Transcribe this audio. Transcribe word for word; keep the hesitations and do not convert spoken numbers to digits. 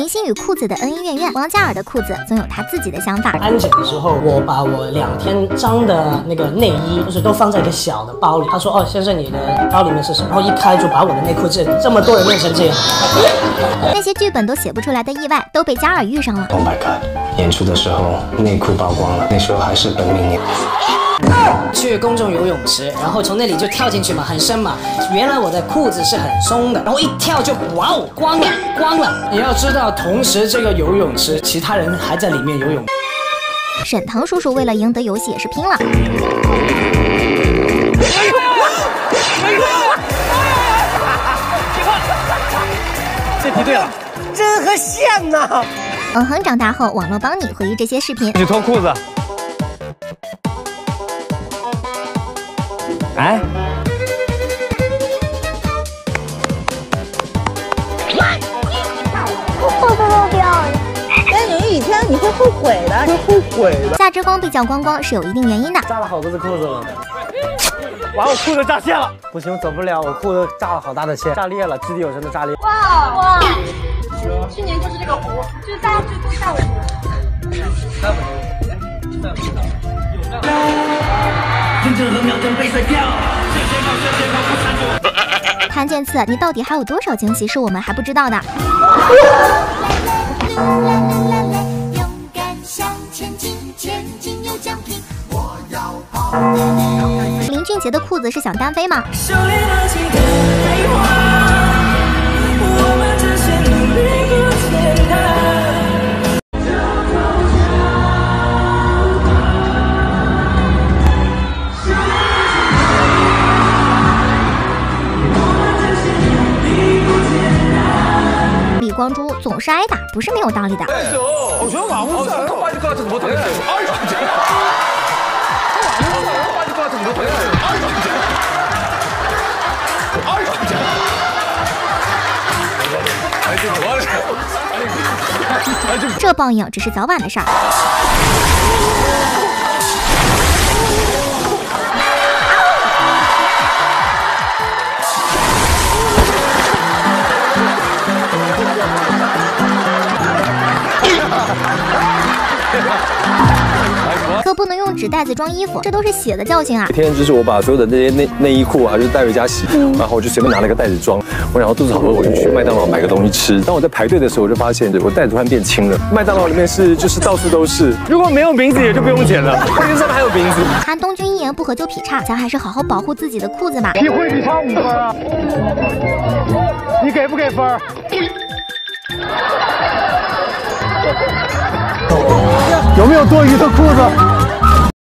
明星与裤子的恩恩怨怨，王嘉尔的裤子总有他自己的想法。 安检的时候，我把我两天脏的那个内衣，就是都放在一个小的包里。他说：“哦，先生，你的包里面是什么？”然后一开就把我的内裤这这么多人面前这样。 那些剧本都写不出来的意外，都被嘉尔遇上了。 Oh my god！ 演出的时候内裤曝光了，那时候还是本命年。 去公众游泳池，然后从那里就跳进去嘛，很深嘛。原来我的裤子是很松的，然后一跳就哇哦，光了，光了。你要知道，同时这个游泳池其他人还在里面游泳。 沈腾叔叔为了赢得游戏也是拼了。 这题对了，真和像呢。 嗯哼，长大后网络帮你回忆这些视频。 你脱裤子。 哎， 裤子都掉了，但有一天你会后悔的，会后悔的。 夏之光被叫光光是有一定原因的。 炸了好多次裤子了，哇，我裤子炸线了，不行，走不了，我裤子炸了好大的线，炸裂了，掷地有声的炸裂。 哇哇！去年就是这个湖，就是大家去度夏威夷。那不行，那不行，有这样。 谭健次，你到底还有多少惊喜是我们还不知道的？林俊杰的裤子是想单飞吗？光洙总是挨打，不是没有道理的。 我觉得马无上他빠질 것 같아서 못 하겠어요. 아유 진짜. 빠질 것 같아서 못 하겠어요. 아유 진짜. 아유 진짜. 아니 좀 뭐 하는 거야? 这报应只是早晚的事儿。可不能用纸袋子装衣服，这都是血的教训啊！ 那天就是我把所有的那些内内衣裤还是带回家洗，然后我就随便拿了个袋子装。我然后肚子好饿，我就去麦当劳买个东西吃。当我在排队的时候，我就发现我袋子突然变轻了。麦当劳里面是就是到处都是，如果没有名字也就不用钱了，关键上面还有名字。 韩东君一言不合就劈叉，咱还是好好保护自己的裤子吧。 你会比差五分啊？你给不给分？有没有多余的裤子？